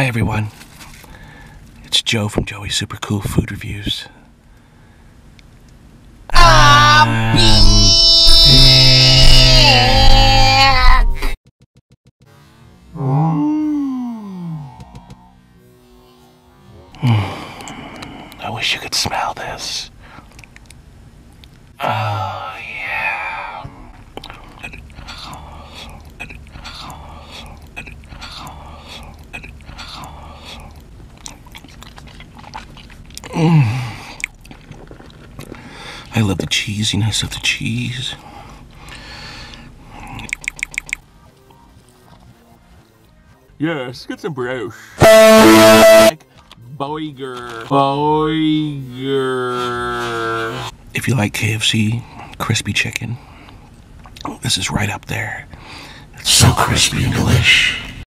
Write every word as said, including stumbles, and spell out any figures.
Hi everyone, it's Joe from Joey's Super Cool Food Reviews. I'm back! I wish you could smell this. Oh yeah. Mm. I love the cheesiness of the cheese. Yes, get some brioche. Like Boiger. Boiger. If you like K F C crispy chicken, this is right up there. It's so crispy and delish.